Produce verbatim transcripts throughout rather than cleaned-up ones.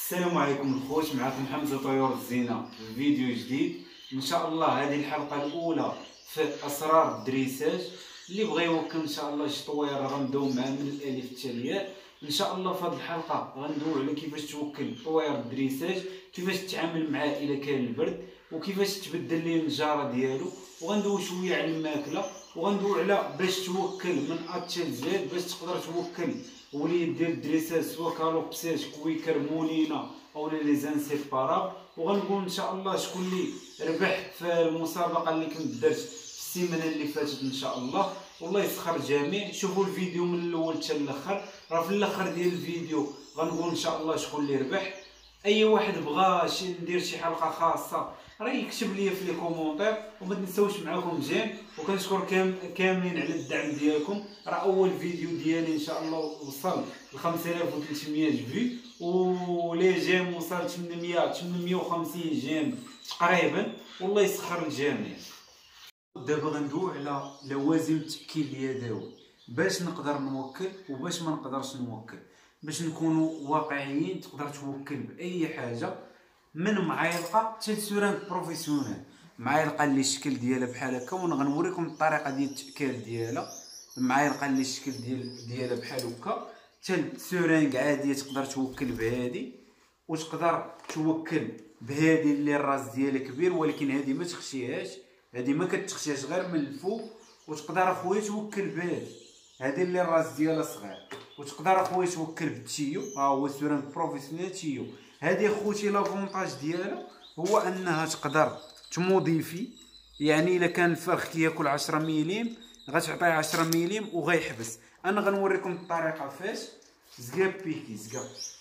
السلام عليكم الخوت، معكم حمزه طيور الزينه في فيديو جديد. ان شاء الله هذه الحلقه الاولى في اسرار الدريساج. اللي بغى يوكل ان شاء الله شي طويره غندوي معاه من الالف حتى الياء. ان شاء الله في هذه الحلقه غندوي على كيفاش توكل طوير الدريساج، كيفاش تتعامل معاه اذا كان البرد، وكيفاش تبدل ليه النجاره ديالو، وغندوي شويه على الماكله، وغندوي على باش توكل من اتشل زاد باش تقدر توكل وليد ديال الدريساج سواء كالوبسيج كويكر مولينا او لي زانسيبارابل. وغنقول ان شاء الله شكون اللي ربح في المسابقه اللي كنت درت في السيمانه اللي فاتت ان شاء الله. والله يسخر الجميع، شوفوا الفيديو من الاول حتى الاخر، راه في الاخر ديال الفيديو غنقول ان شاء الله شكون اللي ربح. اي واحد بغى شي ندير شي حلقه خاصه راه يكتب لي في لي كومونتير، وما تنساوش معاكم جيم. وكنشكر كام كاملين على الدعم ديالكم. راه اول فيديو ديالي ان شاء الله وصل ل خمسة آلاف وثلاثمية فيو، ولي جيم وصل ثمانمية ثمانمية وخمسين جيم تقريبا. والله يسخر الجميع. دابا غندوي على لوازم التاكيل اليدوي باش نقدر نوكل وباش ما نقدرش نوكل، باش نكونوا واقعيين. تقدر توكل باي حاجه من معيلقه حتى لسوران بروفيسيونيل. معيلقه اللي الشكل ديالها بحال هكا، وانا غنوريكم الطريقه ديال التاكيل ديالها. المعيلقه اللي الشكل ديال ديالها بحال هكا حتى لسورانك عاديه تقدر توكل بهادي، وتقدر توكل بهادي اللي الراس ديالها كبير ولكن هادي ما تخشيهاش، هادي ما كتخشاش غير من الفوق. وتقدر اخويا توكل بهادي، هادي اللي الراس ديالها صغير. وتقدر اخويا توكل بالتيو، ها هو سوران بروفيسيونيل تيو. هادي خوتي لافونطاج ديالها هو انها تقدر تموديفي، يعني الا كان الفرخ كياكل عشرة مليم غتعطيه عشرة مليم وغيحبس. انا غنوريكم الطريقه فاش زكا بيكي زكا.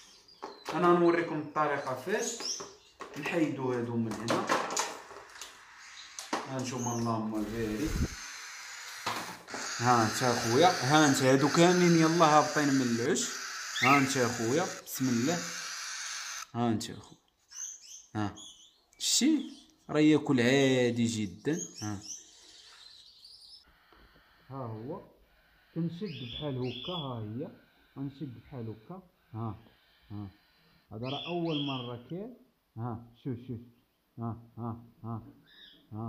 انا غنوريكم الطريقه فاش نحيدو هادو من هنا. هانتوما اللهم بارك، ها انت اخويا، ها انت هادو كاملين يلا هابطين من العش. ها انت اخويا بسم الله، ها انت اخويا، ها شتي راه ياكل عادي جدا. ها ها هو كنشد بحال هكا، ها هي غنشد بحال هكا. ها ها هذا راه اول مره كاين. ها شوف شوف، ها ها ها ها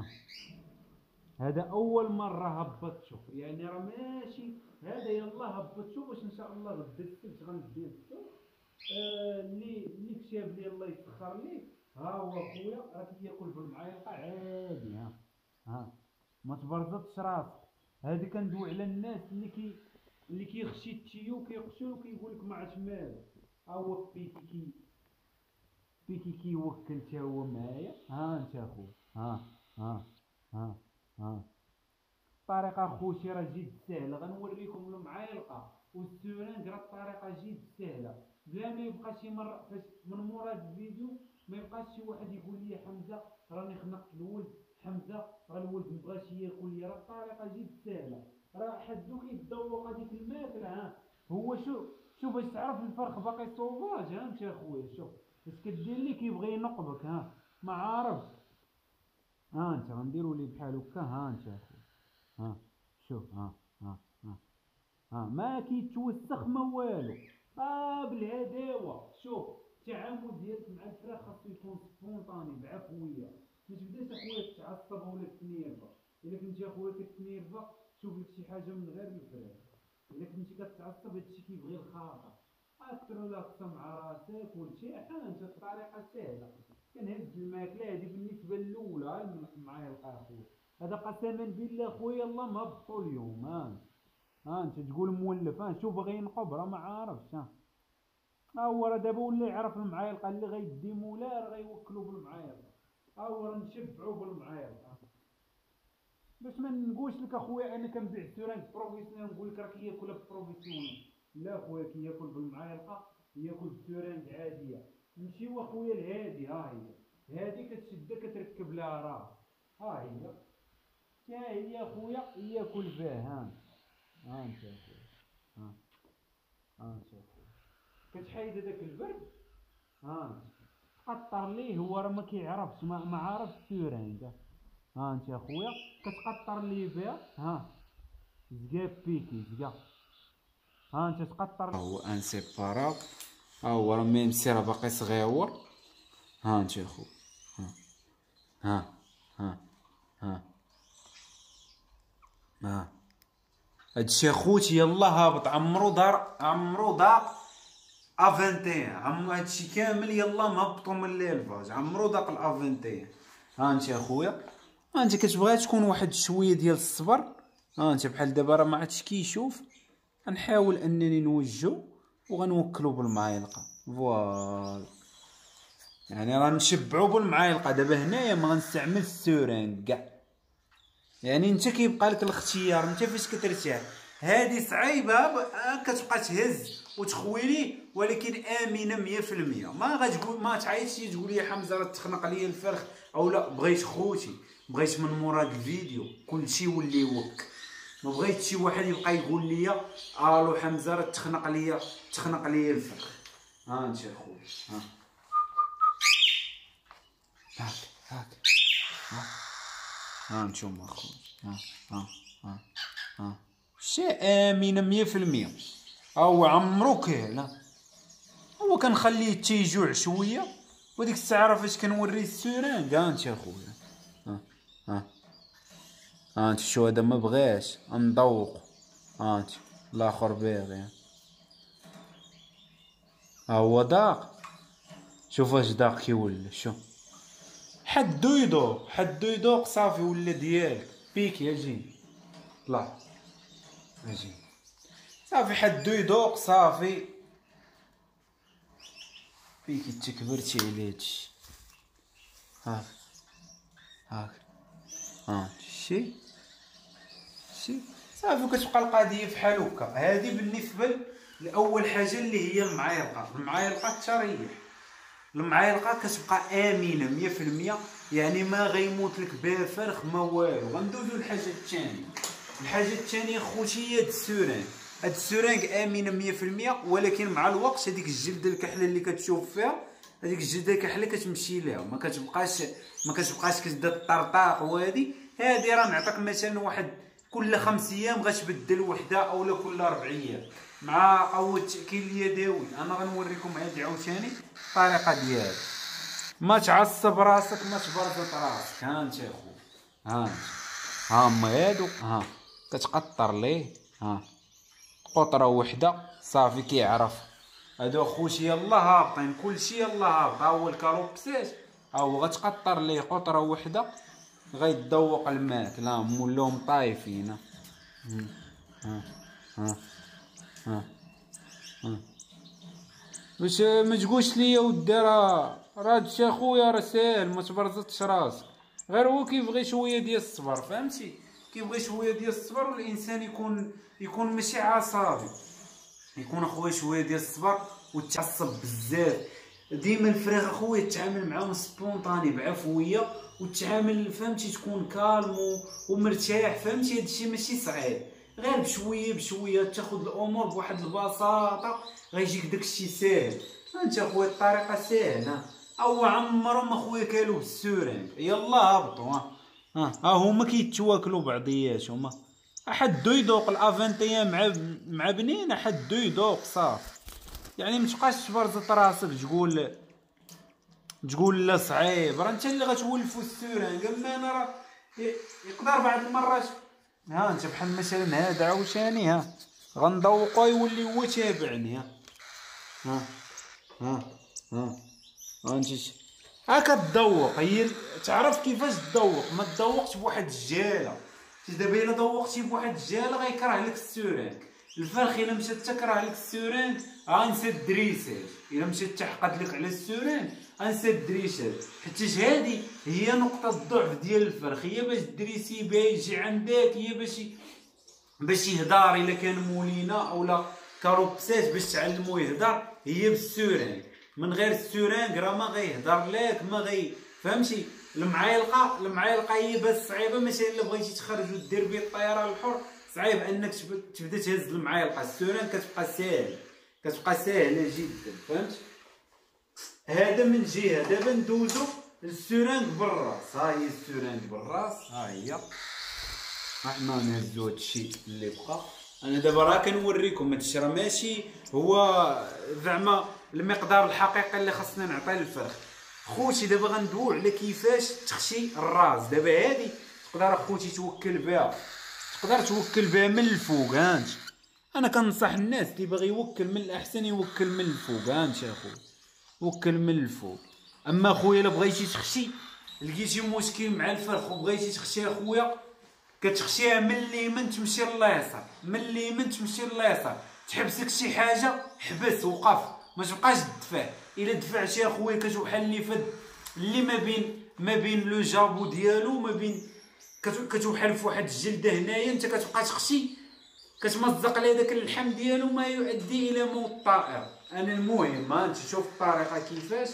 هذا اول مره هبطتو، يعني راه ماشي هذا يلا هبطتو باش ان شاء الله غدا السبت غندي السوق. آه اللي اللي كتاب لي الله يسخر ليه، ها هو خويا راه كياكل بالمعيقه عادي. ها ها ما تبرزطش راسك. هادي كندوي على الناس اللي كي اللي كيخشي التيو كيقتل وكيقول لك ما عرفت مالو. ها هو بيكي كي بيكي كيوكل حتى هو معايا. ها انت اخويا، ها ها ها ها الطريقه خوتي راه جد سهله. غنوريكم المعيلقه والسورانك، راه الطريقه جد سهله بلا ما يبقى شي مره فاش من مورا هاد الفيديو ما يبقاش شي واحد يقول لي حمزه راني خنقت الولد، حمزه راه الولد مبغاش ياكل لي. راه الطريقه جد سهله، راه حدو كيتذوق هذيك الماكله. ها هو شوف شوف باش تعرف الفرخ باقي صوفاج. ها انت اخويا شوف باش كدير ليه كيبغي ينقبك. ها ما عارفش. ها انت غنديروا ليه بحال هكا. ها انت اخويا، ها شوف، ها ها ها ها ما كيتوسخ ما والو. ها بالهداوه. شوف التعامل ديالك مع الفراخ خاصو يكون سبونطاني بعفويه، ما تبداش اخويا تتعصب ولا تنيرفا. الا كنتي اخويا كتنيرفا شوف لك شي حاجه من غير الفراخ. الا كنتي كتعصب هادشي كيبغي الخاطر، اكثر ولا اقسى مع راسك كلشي. ها انت الطريقه سهله. كنهز الماكله هادي بالنسبه الاولى معايا اخويا. هذا قسما بالله خويا الله مهبطو اليوم. ها ها انت تقول مولف. ها شوف باغي ينقب راه ما عارفش. ها ها هو راه دابا ولا يعرف المعايلقه اللي غيدي مولا راه غيوكلو بالمعايلقه. ها هو راه نشبعو بالمعايلقه باش ما نقولش لك اخويا انا كنبيع السورانك بروفيسيونيل نقول لك راه كياكلها بروفيسيونيل. لا خويا كياكل بالمعايلقه، ياكل بالسورانك عاديه. نمشيو اخويا لهادي. ها هي هادي كتشدها كتركب لها راس. ها هي تا هي خويا ياكل بها. ها ها انت اخويا، ها ها انت اخويا كتحيد هذاك البرد. ها تقطر ليه هو راه ما كيعرفش، ما, ما عارفش السورانك. ها انت اخويا كتقطر ليه بها. ها زكا بيكي زكا. ها انت تقطر هو انسيبارابل. ها هو راه ميمسي راه باقي صغيور. ها انت اخو، ها ها ها ها ها هادشي اخوتي يلا هابط. عمرو دار عمرو داق ا واحد وعشرين، عمرو هادشي كامل يلا مهبطو من ليلفاج. عمرو داق ال واحد وعشرين. ها انت اخويا، ها انت كتبغيها تكون واحد شويه ديال الصبر. ها انت بحال دابا راه ما عادش كيشوف، غنحاول انني نوجهو وغنوكلو بالمعالقه. فوالا يعني راه نشبعو بالمعالقه. دابا هنايا ما غنستعمل السورين كاع، يعني انت كيبقى لك الاختيار انت فاش كترتاح. هادي صعيبه كتبقى تهز وتخويلي ولكن امنه مية في المية. ما غتقول ما تعيطش تقول لي حمزه راه تخنق ليا الفرخ او لا. بغيت خوتي بغيت من مورا الفيديو كلشي يولي وك. ما بغيت شي واحد يبقى يقول لي الو حمزه راه تخنق ليا تخنق ليا الفرخ. ها انت اخويا، ها هاك هاك ها ها نتوما اخويا، ها ها ها ها شي امنه مية في المية. ها هو عمرو كاين، هو كنخليه تيجوع شويه وديك الساعه راه فاش كنوريه السوران كاع انت اخويا. ها ها ها انت شو هذا ما بغاش نذوق. ها انت الاخر باغي. ها هو داق، شوف واش داق كيولي. شوف حدو يذوق حدو يذوق صافي ولا ديالك. بيكي اجي طلع اجي صافي حدو يذوق صافي. بيكي تكبرتي على هادشي. هاك هاك ها شي شي صافي وكتبقى القضيه بحال هكا. هادي بالنسبه لاول حاجه اللي هي المعالقه. المعالقه تريح، المعالقه كتبقى امنه مية في المية. يعني ما غيموت لك بها فرخ ما والو. غندوزو للحاجه الثانيه. الحاجه الثانيه خوتي هي هاد السوران. هاد السورانك امنه مية في المية ولكن مع الوقت هذيك الجلده الكحله اللي كتشوف فيها، هذيك الجلده الكحله كتمشي لها ما كتبقاش ما كتبقاش كتبدا الطرطاق. وهادي هادي راه نعطيك مثلا واحد كل خمس ايام غتبدل وحده اولا كل ربع ايام مع قوه التاكيل اليدوي. انا غنوريكم هادي عاوتاني الطريقه ديالها. ما تعصب راسك ما تبرزط راسك. ها انت اخو، ها انت ها هما هادو. ها كتقطر ليه ها قطره وحده صافي كيعرف. هادو خوتي يلا هابطين كلشي يلا هابط. ها هو الكالوبسيس، ها هو غتقطر ليه قطره وحده غيتذوق الماكله. مولاهم طايفين. ها ها ها ها باش ما تقولش ليا ودي راه راه هادشي اخويا راه ساهل ما تبرزطش راسك. غير هو كيبغي شويه ديال الصبر فهمتي. كيبغي شويه ديال الصبر والانسان يكون يكون ماشي عصبي. يكون اخويا شويه ديال الصبر وتعصب بزاف. ديما الفراخ اخويا تتعامل معاهم سبونطاني بعفويه وتعامل فهمتي تكون كالم ومرتاح فهمتي. هادشي ماشي صعيب، غير بشويه بشويه تاخذ الامور بواحد البساطه غيجيك داكشي ساهل. انت اخويا الطريقه ساهله. او عمرهم اخويا كالو بالسوران. يلا هبطوا. ها ها ها هما كيتواكلوا بعضياتهم. حدو يذوق الافانتيا مع مع بنين حدو يذوق صافي. يعني متبقاش تبرزط راسك تقول تقول لا صعيب. راه انت اللي غتولفو السوران. اما انا راه يقدر بعض المرات. ها انت بحال مثلا هذا عاوتاني ها غنذوقو يولي هو تابعني. ها ها ها ها ها انت ها كتذوق. هي تعرف كيفاش تذوق. ما تذوقش بواحد الجاله. دابا الا ذوقتي بواحد الجاله غيكره لك السوران. الفرخ الا مشات تكره لك السوران غنسى الدريساج. الا مشات تحقد لك على السوران غنسى الدريساج. حيت هادي هي نقطه الضعف ديال الفرخ. هي باش الدريسي با يجي عندك، هي باش باش يهدر الا كان مولينا اولا كالوبسات باش تعلمو يهدر هي بالسوران. من غير السوران راه ما غيهدر لك ما غي فهمتي. المعالقه المعالقه هي باش صعيبه. مثلا الا بغيتي تخرج ودير بيه الطياره الحر صعيب انك تبدا تهز المعالقه. السوران كتبقى ساهل كتبقى ساهله جدا فهمت. هذا من جهه. دابا ندوزو للسوران بالراس. ها هي السوران بالراس ها هي. حنا نهزو هادشي اللي بقى. انا دابا راه كنوريكم هادشي راه ماشي هو زعما المقدار الحقيقي اللي خاصنا نعطيه للفرخ. خوتي دابا غندويو على كيفاش تخشي الراس. دابا هادي تقدر اخوتي توكل بها، تقدر توكل بها من الفوق. هانت انا كنصح الناس اللي باغي يوكل من الاحسن يوكل من الفوق. هانت اخويا وكل من الفوق. اما خويا الا بغيتي تخشي لقيتي مشكل مع الفرخ وبغيتي تخشي اخويا، كتخشيها من اليمين تمشي لليسار، من اليمين تمشي لليسار. تحبسك شي حاجه حبس وقف، ما تبقاش تدفع. الا دفعتي اخويا كتوحل اللي فد اللي ما بين ما بين لو جابو ديالو ما بين كتوحل في واحد الجلده هنايا، انت كتبقى تخشي كتمزق على داك اللحم ديالو ما يؤدي الى موت الطائر. انا المهم ها انت شوف الطريقه كيفاش،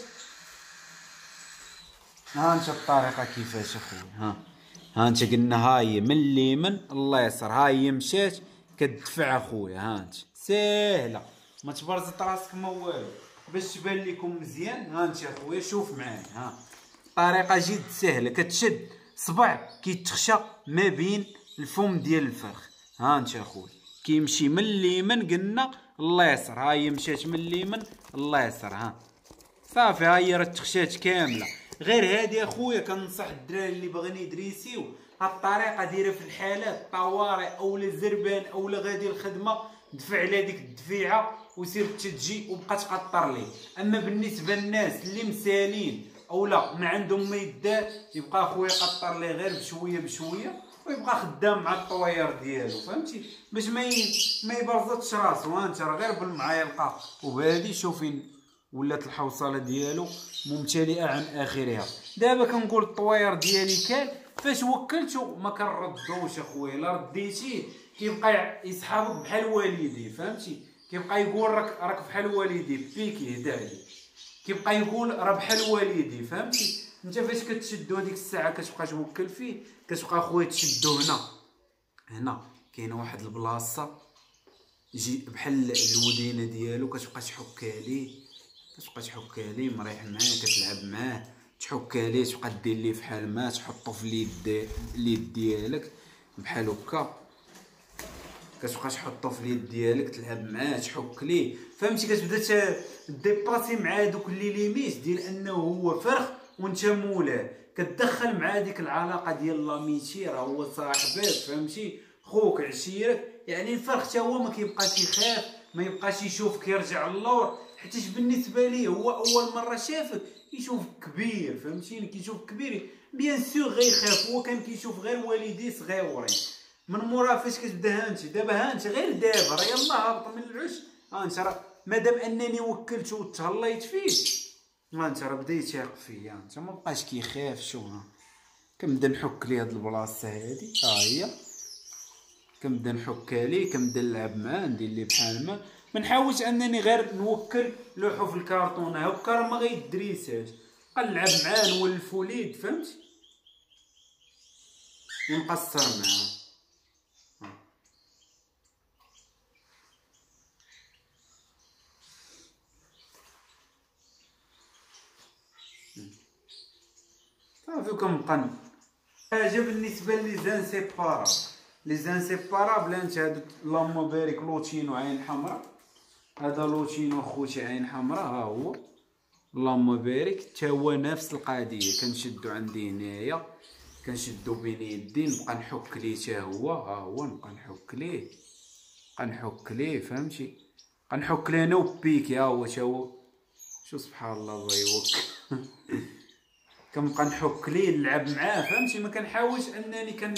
ها انت الطريقه كيفاش اخويا. ها ها انت قلنا ها هي من اليمين اليسار، ها هي مشات كتدفع اخويا. ها انت ساهله ما تبرزط راسك ما والو باش تبان لكم مزيان. ها انت اخويا شوف معايا، ها طريقه جد سهله. كتشد صبع كيتخشى ما بين الفم ديال الفرخ. ها انت اخويا كيمشي من اليمين قلنا اليسار، ها هي مشات من اليمين اليسار. ها صافي ها هي راه تخشات كامله. غير هادي اخويا كنصح الدراري اللي باغيين يدريسيو هاد الطريقه ديرها في الحالات الطوارئ اولا الزربان اولا غادي الخدمه، دفع على ديك الدفيعه وسير تجي وبقى تقطر ليه. اما بالنسبه للناس اللي مسالين اولا ما عندهم ما يدار يبقى اخويا يقطر ليه غير بشويه بشويه ويبقى خدام مع الطوير ديالو، فهمتي، باش ما ما يبرزطش راسو. ها انت راه غير بالمعالقه وبهادي شوفين ولات الحوصله ديالو ممتلئه عن اخرها. دابا كنقول الطوير ديالي كان فاش وكلتو ما كنردوش اخويا، الا رديتيه كيبقى يسحابك بحال والديه، فهمتي، كيبقى يقول راك راك بحال والديه فيك يهدى عليك، كيبقى يقول راه بحال والديه، فهمتي. انت فاش كتشدو هذيك الساعه كتبقى توكل فيه كتبقى اخويا تشدو هنا هنا كاينه واحد البلاصه يجي بحال الودينه ديالو كتبقى تحكها ليه كتبقى تحكها ليه مريح معاه كتلعب معاه تحكها ليه تبقى دير ليه بحال ما تحطو في اليد اليد ديالك بحال هكا كتبقى تحطو في اليد ديالك تلعب معاه تحك ليه، فهمتي، كتبدا ديباسي مع دوك لي ليميت ديال انه هو فرخ وانت مولاه، كتدخل مع ديك العلاقه ديال لاميتي راه هو صاحبك، فهمتي، خوك عشيرك، يعني الفرخ حتى هو ما كيبقى كيخاف ما يبقاش يشوفك يرجع اللور، حيت بالنسبه ليه هو اول مره شافك كيشوفك كبير، فهمتيني، كيشوفك كبير بيان سور غيخاف، هو كان كيشوف غير والديه صغيورين من مورا. فاش كتبدا هانت دابا هانت غير دابا راه يلاه هابط من العش، هانت راه مادام انني وكلته وتهليت فيه هانت راه بدا يثيق فيا، هانت ما بقاش كيخاف. شو ها كنبدا نحك ليه هاد البلاصه هادي، ها هي كنبدا نحكها ليه كنبدا نلعب معاه ندير ليه بحال ما ما نحاولش انني غير نوكل لوحو في الكارطون هكا راه ما غيدريساش، نلعب معاه نولفو ليد، فهمتي، ونقصر معاه. صافي كنبقى حاجه بالنسبه لي زانسيبارابل لي زانسيبارابل انت هادو اللهم بارك لوتينو عين حمراء، هذا لوتينو خوتي عين حمراء ها هو اللهم بارك تا هو نفس القضيه، كنشدو عندي هنايا كنشدو بين يدي نبقى نحك ليه تا هو ها هو نبقى نحك ليه نبقى نحك ليه، فهمتي، نبقى نحك ليه انا وبيكي ها هو تا هو شو سبحان الله الله يوك كنبقى نحك ليه نلعب معاه، فهمتي، ما كنحاولش انني كن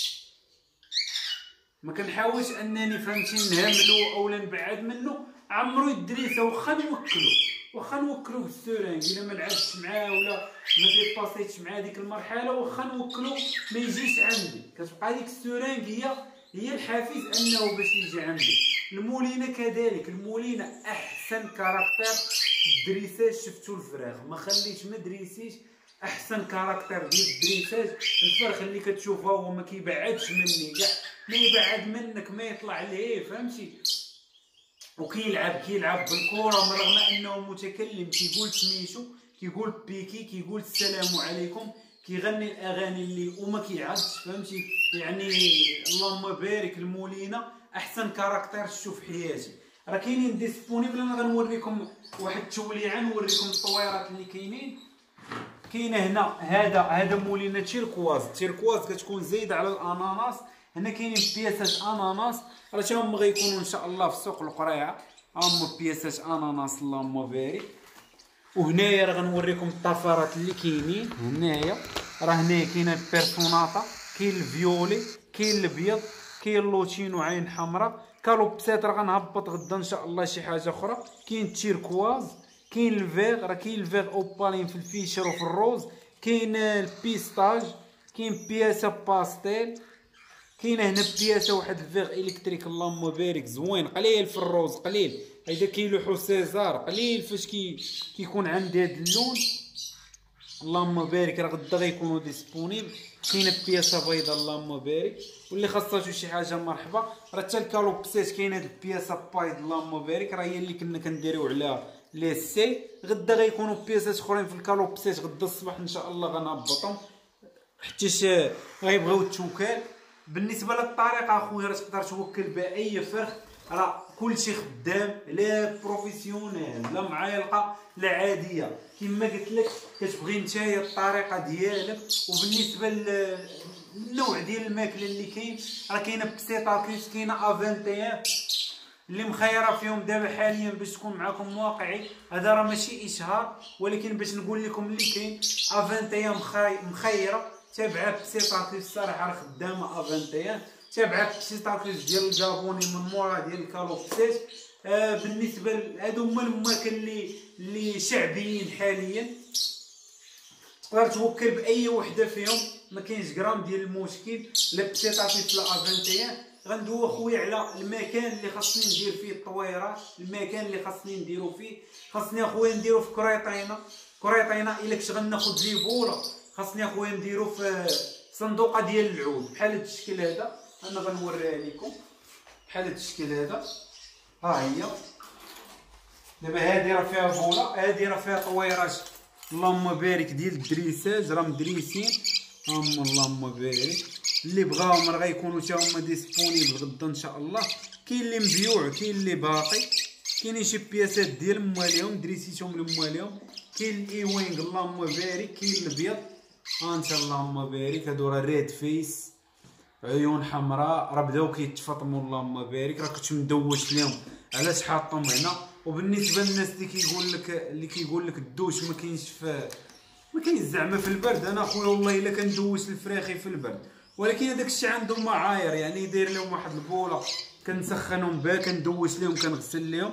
ما كنحاولش انني فهمتي نهملو اولا نبعد منه، عمرو يدريسه واخا نوكلو واخا نوكلو بالسورانك الا ما لعبتش معاه ولا ما ديباسيتش معاه ديك المرحله واخا نوكلو ما يجيش عندي، كتبقى ديك السورانك هي هي الحافز انه باش يجي عندي. المولينه كذلك، المولينه احسن كاركتر دريساج شفتو الفراخ، ما خليتش ما دريسيش احسن كاركتر ديال الدريساج، الفرخ اللي كتشوفها هو ما كيبعدش مني كاع، ما يبعد منك ما يطلع ليه، فهمتي، وكيلعب كيلعب بالكره رغم انه متكلم كيقول سميتو كيقول بيكي كيقول السلام عليكم كيغني الاغاني اللي وما كيعضش، فهمتي، يعني اللهم بارك المولينه احسن كاركتر شفتو في حياتي. راه كاينين ديسبونيبل. انا غنوريكم واحد التوليعه، نوريكم الطويرات اللي كاينين. كاينه هنا هذا هذا مولينا تيركواز. تيركواز كتكون زايده على الاناناس. هنا كاينين بياسات اناناس، راه تا هما غيكونوا ان شاء الله في سوق القريعه. هما بياسات اناناس اللهم بارك. وهنايا راه غنوريكم الطفرات اللي كاينين. هنايا راه هنايا كاينه البيرسوناطا، كاين الفيولي، كاين الابيض، كاين اللوتينو عين حمراء. كالوبسات راه غنهبط غدا ان شاء الله شي حاجه اخرى. كاين التيركواز، كاين الفيغ، راه كاين الفيغ اوبالين في الفيشر وفي الروز. كاين البيستاج، كاين بياسه باستيل. كاينه هنا بياسه واحد الفيغ الكتريك اللهم بارك زوين، قليل في الروز، قليل. هيدا كيلوحو سيزار، قليل فاش كي كيكون عندي هاد اللون اللهم بارك. راه غدا غيكونوا ديسبونيبل. كاينه بياسه بيضاء اللهم بارك، واللي خاصها شي حاجه مرحبا. راه حتى الكالوبسيت كاينه هاد البياسه بايض اللهم بارك، راه هي اللي كنا كنديريو عليها لي سي. غدا غيكونوا بياسات اخرين في الكالوبسيت غدا الصباح ان شاء الله غنهبطهم حتىش غيبغيو التوكال. بالنسبه للطريقه اخويا راه تقدر توكل بها اي فرخ، راه كلشي خدام، لا بروفيسيونيل لا معايلقه لا عاديه. كما قلت لك كتبغي نتايا الطريقه ديالك. وبالنسبه للنوع ديال الماكله اللي كاين، راه كاينه بسيطاكيس، كاينه ا واحد وعشرين اللي مخيره فيهم دابا حاليا باش تكون معكم واقعي. هذا راه ماشي اشهار، ولكن باش نقول لكم اللي كاين ا واحد وعشرين مخيره تابعه بسيطاكيس. الصراحه راه خدامه ا واحد وعشرين تابعه بسيطاكيس ديال الجابوني من مورا ديال الكالوبسيت. آه بالنسبه لهادو هما الماكل اللي اللي شعبيين حاليا، تقدر توكل باي وحده فيهم، ما كاينش غرام ديال المشكل. لا بسيطاكيس لا ا واحد وعشرين. غندوي خويا على المكان اللي خاصني ندير فيه الطويرات. المكان اللي خاصني نديرو فيه، خاصني اخويا نديرو في كريطينه. كريطينه الا كنت غناخد ليبوله خاصني اخويا نديرو في صندوقه ديال العود بحال هاد الشكل هذا. انا غنوريها لكم بحال هاد الشكل هذا. ها هي دابا هادي راه فيها بوله، هادي راه فيها طويرات اللهم بارك ديال الدريساج، راه مدريسين هم اللهم بارك. اللي بغاهم راه غيكونوا حتى هما ديسبونيبل غدا ان شاء الله. كاين اللي مبيوع، كاين اللي باقي، كاينين شي بياسات ديال مواليهم دريسيتهم لمواليهم. كاين الايوينغ اللهم بارك، كاين الابيض ها انت اللهم بارك. هادو راه ريد فيس عيون حمراء، راه بداو كيتفطموا اللهم بارك. راه كنت مدوش ليهم علاش حاطهم هنا. وبالنسبه للناس اللي كيقول لك اللي كيقول لك الدوش ما كاينش في ما كاينش زعما في البرد، انا اخويا والله الا كندوش الفراخي في البرد، ولكن هذاك الشيء عندهم معايير. يعني داير لهم واحد البوله كنسخنهم بها، كندوش لهم، كنغسل لهم،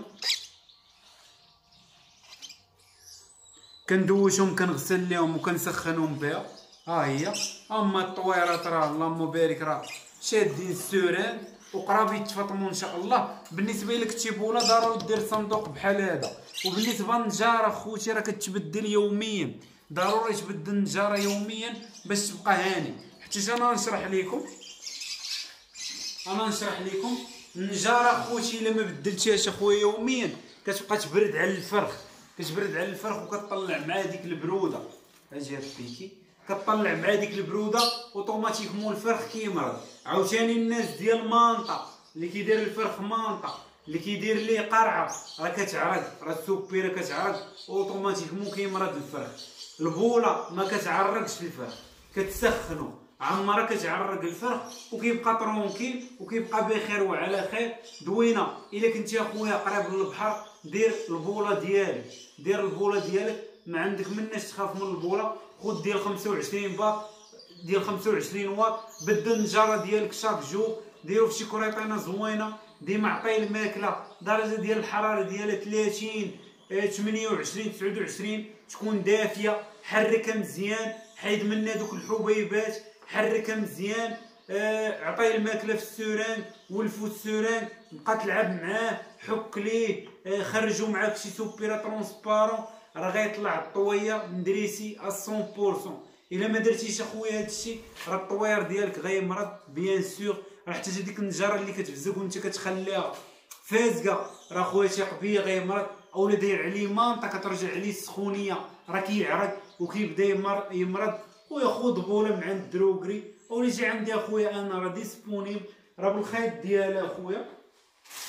كندوشهم كنغسل لهم وكنسخنهم بها. ها هي اما الطويرات راه اللهم بارك راه شادين السوران وقراب يتفطموا ان شاء الله. بالنسبه لك تيبوله ضروري دير صندوق بحال هذا. وبالنسبه للنجاره خوتي راه كتبدل يوميا، ضروري تبدل النجاره يوميا باش تبقى هاني. حتى انا نشرح لكم انا نشرح لكم النجاره خوتي الا ما بدلتيهاش اخويا يوميا كتبقى تبرد على الفرخ، كتبرد على الفرخ وكتطلع مع ديك البروده. اجي هاد البيكي كتطلع مع ديك البروده اوتوماتيكمون الفرخ كيمرض. عاوتاني الناس ديال مانطا اللي كيدير الفرخ مانطا اللي كيدير ليه قرعه راه كتعرق، راه السوبيره كتعرق اوتوماتيكمون كيمرض الفرخ. البوله ما كتعرقش الفرخ، كتسخنو عمرها كتعرق الفرخ وكيبقى طرونكيل وكيبقى بخير وعلى خير. دوينه الا كنتي اخويا قريب للبحر دير البوله ديالك، دير البوله ديالك ما عندك مناش تخاف من البوله. خذ ديال خمسة وعشرين باط ديال خمسة وعشرين واط، بدل النجاره ديالك شاك جو، ديرو في شي كريطينه زوينه ديما عطيه الماكله درجه ديال الحراره ديالها ثلاثين ثمانية وعشرين تسعة وعشرين تكون دافيه. حركها مزيان، حيد منها دوك الحبيبات، حركها مزيان. آه عطيه الماكله في السوران ولفو السوران، بقى تلعب معاه، حك ليه، آه خرجوا معاك شي سوبيره ترونسبارون، راه غيطلع الطوير مدريسي مية بالمية. الا ما درتيش اخويا هادشي راه الطوير ديالك غيمرض بيان سور. راه حتى ديك النجاره اللي كتفزك وانت كتخليها فازقه راه خويا ثيق بيا غيمرض. اولا داير عليه مانطا كترجع عليه السخونيه راه كيعرق وكيبدا يمرض. خويا خذ بوله من عند دروغري اولا جي عندي اخويا انا راه ديسبونيبل راه بالخيط ديالها اخويا.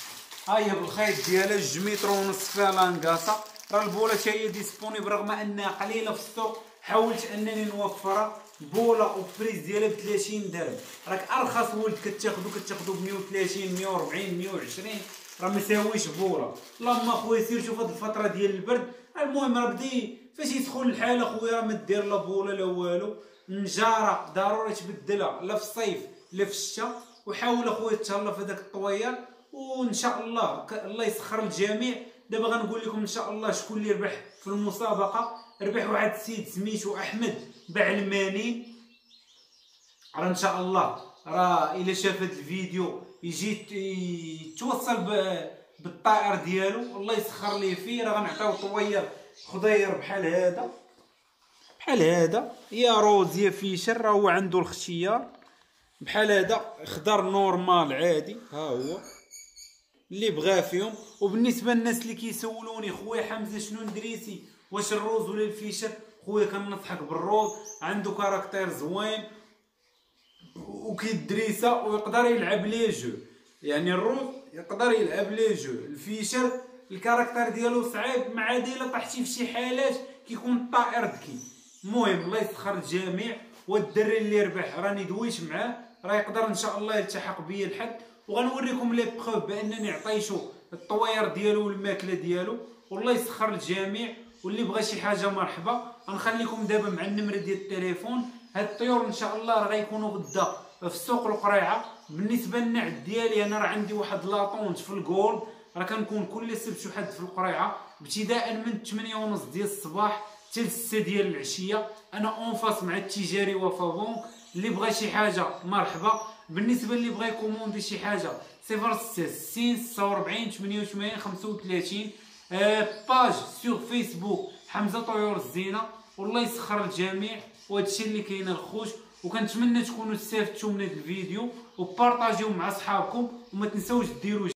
ها هي بالخيط ديالها جوج متر ونص فيها لانكاسا. راه البوله حتى هي ديسپونيبل رغم انها قليله في السوق، حاولت انني نوفرها. بوله وبريز ديالها ب ثلاثين درهم، راك ارخص ولد كتاخذو كتاخذو ب مية وثلاثين مية وأربعين مية وعشرين، راه ما يساويش بوله. اللهم اخويا سير شوف هاد الفتره ديال البرد. المهم راه بدي فاش يسخن الحال اخويا راه ما دير لا بوله لا والو. نجاره ضروري تبدلها لا في الصيف لا في الشتاء، وحاول اخويا تهلا في هذاك الطويال، وان شاء الله الله يسخر الجميع. دابا غنقول لكم ان شاء الله شكون اللي ربح في المسابقه. ربح واحد السيد سميتو احمد بعلماني. راه ان شاء الله راه الا شاف هذا الفيديو يجي يتوصل بالطائر ديالو، الله يسخر ليه فيه. راه غنعطيو طويال خضير بحال هذا بحال هذا، يا روز يا فيشر، راه هو عنده الاختيار بحال هذا. خضر نورمال عادي ها هو اللي بغا فيهم. وبالنسبه للناس اللي كيسولوني خويا حمزه شنو ندريسي، واش الروز ولا الفيشر؟ خويا كننصحك بالروز، عنده كاركتير زوين وكيدريسا ويقدر يلعب لي جو. يعني الروز يقدر يلعب لي جو، الفيشر الكاركتير ديالو صعيب، مع هادي الا طحتي في شي حالات كيكون الطائر ذكي. المهم الله يسخر الجميع. والدري اللي ربح راني دويت معاه، راه يقدر ان شاء الله يلتحق بيا الحد، وغنوريكم لي بروف بانني عطيتو الطوير ديالو والماكله ديالو. والله يسخر الجميع. واللي بغى شي حاجه مرحبا. غنخليكم دابا مع النمره ديال التليفون. هاد الطيور ان شاء الله راه غيكونوا غدا في السوق القريعه. بالنسبه للنعت ديالي انا راه عندي واحد لاطونج في الكولد، راه كنكون كل سبت وحد في القريعه ابتداء من ثمانية ونص ديال الصباح حتى ستة ديال العشيه. انا اونفاس مع التجاري وفابونك. اللي بغى شي حاجه مرحبا. بالنسبه اللي بغى يكوموندي شي حاجه صفر ستة ستين ستة وأربعين ثمانية وثمانين خمسة وثلاثين. أه باج سور فيسبوك حمزه طيور الزينه. والله يسخر الجميع. وهادشي اللي كاين الخوت، وكنتمنى تكونوا استفدتوا من هذا الفيديو وبارطاجيوه مع صحابكم، وما تنساوش ديروا